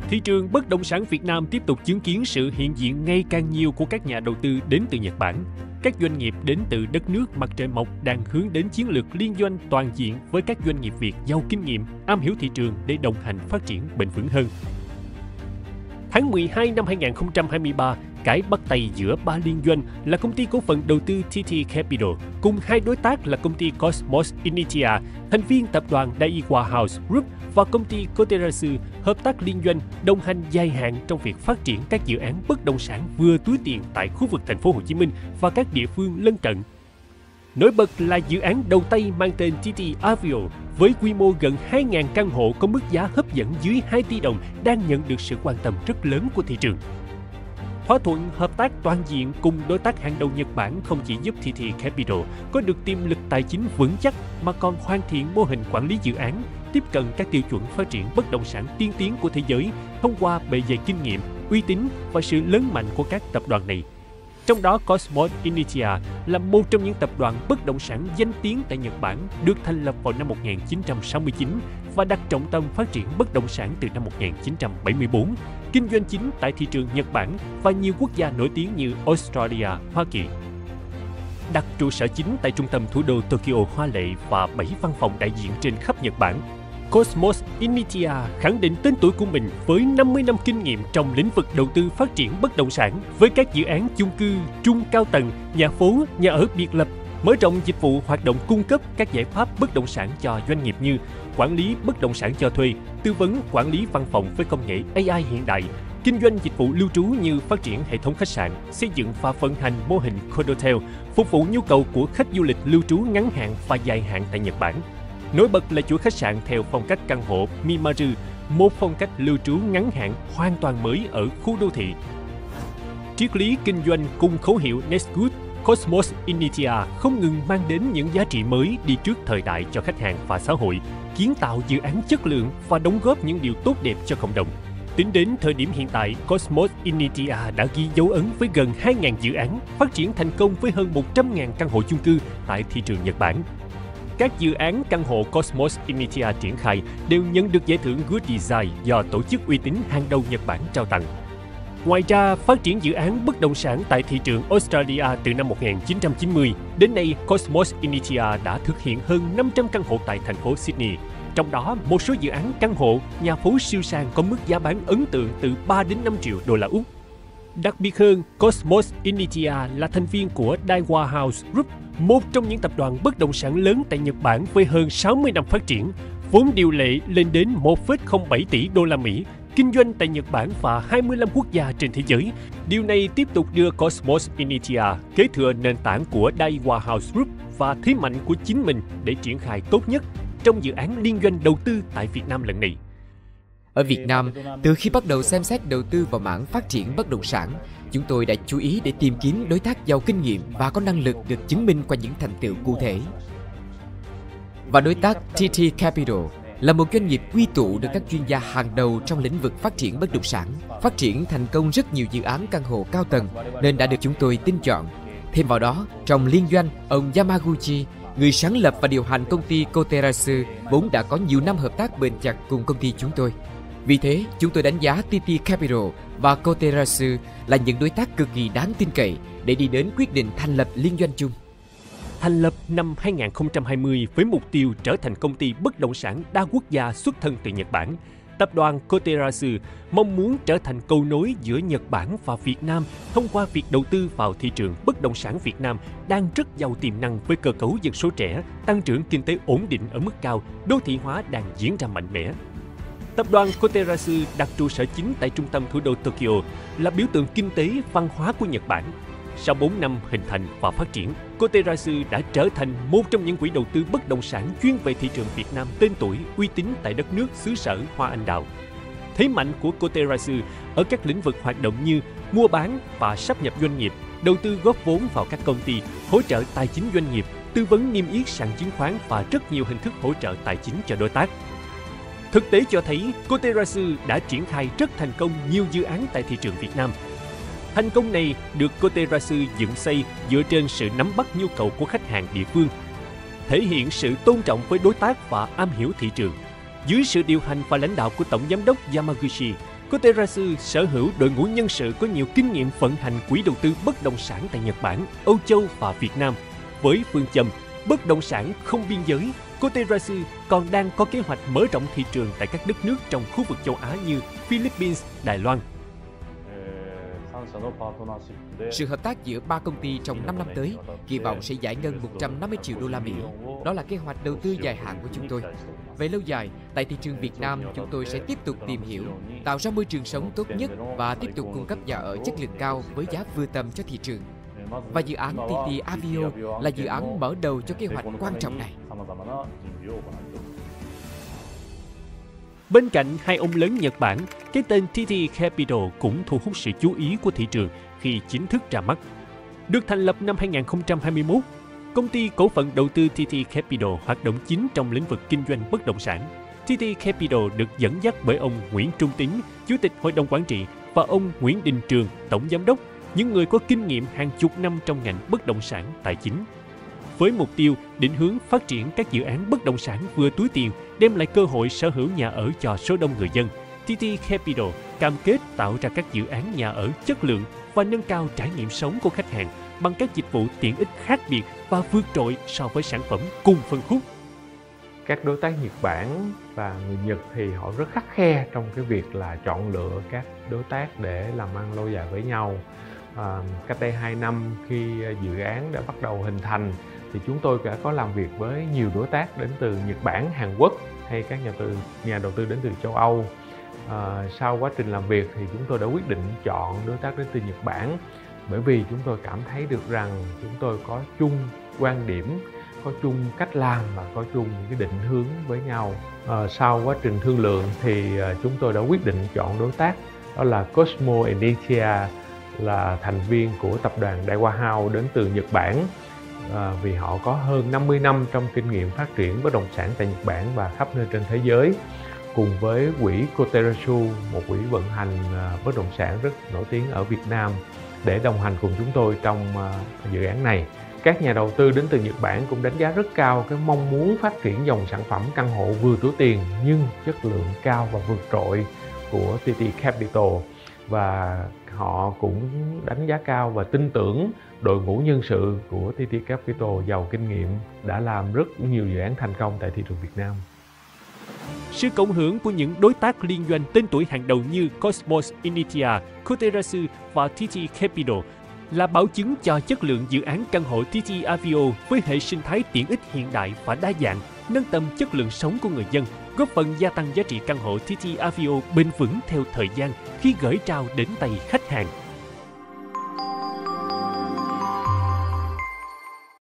Thị trường bất động sản Việt Nam tiếp tục chứng kiến sự hiện diện ngày càng nhiều của các nhà đầu tư đến từ Nhật Bản. Các doanh nghiệp đến từ đất nước mặt trời mọc đang hướng đến chiến lược liên doanh toàn diện với các doanh nghiệp Việt giàu kinh nghiệm, am hiểu thị trường để đồng hành phát triển bền vững hơn. Tháng 12 năm 2023, cái bắt tay giữa ba liên doanh là công ty cổ phần đầu tư TT Capital cùng hai đối tác là công ty Cosmos Initia, thành viên tập đoàn Daiwa House Group và công ty Koterasu hợp tác liên doanh đồng hành dài hạn trong việc phát triển các dự án bất động sản vừa túi tiền tại khu vực thành phố Hồ Chí Minh và các địa phương lân cận. Nổi bật là dự án đầu tay mang tên TT Avio với quy mô gần 2.000 căn hộ có mức giá hấp dẫn dưới 2 tỷ đồng đang nhận được sự quan tâm rất lớn của thị trường. Thỏa thuận hợp tác toàn diện cùng đối tác hàng đầu Nhật Bản không chỉ giúp TT Capital có được tiềm lực tài chính vững chắc mà còn hoàn thiện mô hình quản lý dự án, tiếp cận các tiêu chuẩn phát triển bất động sản tiên tiến của thế giới thông qua bề dày kinh nghiệm, uy tín và sự lớn mạnh của các tập đoàn này. Trong đó, Cosmos Initia là một trong những tập đoàn bất động sản danh tiếng tại Nhật Bản, được thành lập vào năm 1969 và đặt trọng tâm phát triển bất động sản từ năm 1974, kinh doanh chính tại thị trường Nhật Bản và nhiều quốc gia nổi tiếng như Australia, Hoa Kỳ. Đặt trụ sở chính tại trung tâm thủ đô Tokyo hoa lệ và 7 văn phòng đại diện trên khắp Nhật Bản, Cosmos Initia khẳng định tên tuổi của mình với 50 năm kinh nghiệm trong lĩnh vực đầu tư phát triển bất động sản với các dự án chung cư, trung cao tầng, nhà phố, nhà ở biệt lập, mở rộng dịch vụ hoạt động cung cấp các giải pháp bất động sản cho doanh nghiệp như quản lý bất động sản cho thuê, tư vấn quản lý văn phòng với công nghệ AI hiện đại, kinh doanh dịch vụ lưu trú như phát triển hệ thống khách sạn, xây dựng và vận hành mô hình condotel, phục vụ nhu cầu của khách du lịch lưu trú ngắn hạn và dài hạn tại Nhật Bản. Nổi bật là chuỗi khách sạn theo phong cách căn hộ Mimaru, một phong cách lưu trú ngắn hạn hoàn toàn mới ở khu đô thị. Triết lý kinh doanh cùng khẩu hiệu Next Good, Cosmos Initia không ngừng mang đến những giá trị mới đi trước thời đại cho khách hàng và xã hội, kiến tạo dự án chất lượng và đóng góp những điều tốt đẹp cho cộng đồng. Tính đến thời điểm hiện tại, Cosmos Initia đã ghi dấu ấn với gần 2.000 dự án, phát triển thành công với hơn 100.000 căn hộ chung cư tại thị trường Nhật Bản. Các dự án căn hộ Cosmos Initia triển khai đều nhận được giải thưởng Good Design do tổ chức uy tín hàng đầu Nhật Bản trao tặng. Ngoài ra, phát triển dự án bất động sản tại thị trường Australia từ năm 1990, đến nay Cosmos Initia đã thực hiện hơn 500 căn hộ tại thành phố Sydney. Trong đó, một số dự án căn hộ, nhà phố siêu sang có mức giá bán ấn tượng từ 3 đến 5 triệu đô la Úc. Đặc biệt hơn, Cosmos Initia là thành viên của Daiwa House Group, một trong những tập đoàn bất động sản lớn tại Nhật Bản với hơn 60 năm phát triển, vốn điều lệ lên đến 1,07 tỷ đô la Mỹ, kinh doanh tại Nhật Bản và 25 quốc gia trên thế giới. Điều này tiếp tục đưa Cosmos Initia kế thừa nền tảng của Daiwa House Group và thế mạnh của chính mình để triển khai tốt nhất trong dự án liên doanh đầu tư tại Việt Nam lần này. Ở Việt Nam, từ khi bắt đầu xem xét đầu tư vào mảng phát triển bất động sản, chúng tôi đã chú ý để tìm kiếm đối tác giàu kinh nghiệm và có năng lực được chứng minh qua những thành tựu cụ thể. Và đối tác TT Capital là một doanh nghiệp quy tụ được các chuyên gia hàng đầu trong lĩnh vực phát triển bất động sản, phát triển thành công rất nhiều dự án căn hộ cao tầng nên đã được chúng tôi tin chọn. Thêm vào đó, trong liên doanh, ông Yamaguchi, người sáng lập và điều hành công ty Koterasu, vốn đã có nhiều năm hợp tác bền chặt cùng công ty chúng tôi. Vì thế, chúng tôi đánh giá TT Capital và Koterasu là những đối tác cực kỳ đáng tin cậy để đi đến quyết định thành lập liên doanh chung. Thành lập năm 2020 với mục tiêu trở thành công ty bất động sản đa quốc gia xuất thân từ Nhật Bản, tập đoàn Koterasu mong muốn trở thành cầu nối giữa Nhật Bản và Việt Nam thông qua việc đầu tư vào thị trường bất động sản Việt Nam đang rất giàu tiềm năng với cơ cấu dân số trẻ, tăng trưởng kinh tế ổn định ở mức cao, đô thị hóa đang diễn ra mạnh mẽ. Tập đoàn Koterasu đặt trụ sở chính tại trung tâm thủ đô Tokyo là biểu tượng kinh tế, văn hóa của Nhật Bản. Sau 4 năm hình thành và phát triển, Koterasu đã trở thành một trong những quỹ đầu tư bất động sản chuyên về thị trường Việt Nam tên tuổi, uy tín tại đất nước xứ sở hoa anh đào. Thế mạnh của Koterasu ở các lĩnh vực hoạt động như mua bán và sáp nhập doanh nghiệp, đầu tư góp vốn vào các công ty, hỗ trợ tài chính doanh nghiệp, tư vấn niêm yết sàn chứng khoán và rất nhiều hình thức hỗ trợ tài chính cho đối tác. Thực tế cho thấy, Koterasu đã triển khai rất thành công nhiều dự án tại thị trường Việt Nam. Thành công này được Koterasu dựng xây dựa trên sự nắm bắt nhu cầu của khách hàng địa phương, thể hiện sự tôn trọng với đối tác và am hiểu thị trường. Dưới sự điều hành và lãnh đạo của Tổng Giám đốc Yamaguchi, Koterasu sở hữu đội ngũ nhân sự có nhiều kinh nghiệm vận hành quỹ đầu tư bất động sản tại Nhật Bản, Âu Châu và Việt Nam. Với phương châm bất động sản không biên giới, Koterasu còn đang có kế hoạch mở rộng thị trường tại các đất nước trong khu vực châu Á như Philippines, Đài Loan. Sự hợp tác giữa 3 công ty trong 5 năm tới kỳ vọng sẽ giải ngân 150 triệu đô la Mỹ. Đó là kế hoạch đầu tư dài hạn của chúng tôi. Về lâu dài, tại thị trường Việt Nam, chúng tôi sẽ tiếp tục tìm hiểu, tạo ra môi trường sống tốt nhất và tiếp tục cung cấp nhà ở chất lượng cao với giá vừa tầm cho thị trường. Và dự án TT Avio là dự án mở đầu cho kế hoạch quan trọng này. Bên cạnh hai ông lớn Nhật Bản, cái tên TT Capital cũng thu hút sự chú ý của thị trường khi chính thức ra mắt. Được thành lập năm 2021, công ty cổ phần đầu tư TT Capital hoạt động chính trong lĩnh vực kinh doanh bất động sản. TT Capital được dẫn dắt bởi ông Nguyễn Trung Tín, Chủ tịch Hội đồng Quản trị, và ông Nguyễn Đình Trường, Tổng Giám đốc, những người có kinh nghiệm hàng chục năm trong ngành bất động sản tài chính. Với mục tiêu định hướng phát triển các dự án bất động sản vừa túi tiền, đem lại cơ hội sở hữu nhà ở cho số đông người dân, TT Capital cam kết tạo ra các dự án nhà ở chất lượng và nâng cao trải nghiệm sống của khách hàng bằng các dịch vụ tiện ích khác biệt và vượt trội so với sản phẩm cùng phân khúc. Các đối tác Nhật Bản và người Nhật thì họ rất khắt khe trong cái việc là chọn lựa các đối tác để làm ăn lâu dài với nhau. Cách đây 2 năm khi dự án đã bắt đầu hình thành thì chúng tôi đã có làm việc với nhiều đối tác đến từ Nhật Bản, Hàn Quốc hay các nhà đầu tư đến từ châu Âu. Sau quá trình làm việc thì chúng tôi đã quyết định chọn đối tác đến từ Nhật Bản bởi vì chúng tôi cảm thấy được rằng chúng tôi có chung quan điểm, có chung cách làm và có chung cái định hướng với nhau. Sau quá trình thương lượng thì chúng tôi đã quyết định chọn đối tác đó là Cosmo Enitia, là thành viên của tập đoàn Daiwa House đến từ Nhật Bản, vì họ có hơn 50 năm trong kinh nghiệm phát triển bất động sản tại Nhật Bản và khắp nơi trên thế giới, cùng với quỹ Koterasu, một quỹ vận hành bất động sản rất nổi tiếng ở Việt Nam, để đồng hành cùng chúng tôi trong dự án này. Các nhà đầu tư đến từ Nhật Bản cũng đánh giá rất cao cái mong muốn phát triển dòng sản phẩm căn hộ vừa túi tiền nhưng chất lượng cao và vượt trội của TT Capital, và họ cũng đánh giá cao và tin tưởng đội ngũ nhân sự của TT Capital giàu kinh nghiệm đã làm rất nhiều dự án thành công tại thị trường Việt Nam. Sự cộng hưởng của những đối tác liên doanh tên tuổi hàng đầu như Cosmos Initia, Koterasu và TT Capital là bảo chứng cho chất lượng dự án căn hộ TT Avio với hệ sinh thái tiện ích hiện đại và đa dạng, nâng tầm chất lượng sống của người dân, góp phần gia tăng giá trị căn hộ TT Avio bền vững theo thời gian khi gửi trao đến tay khách hàng.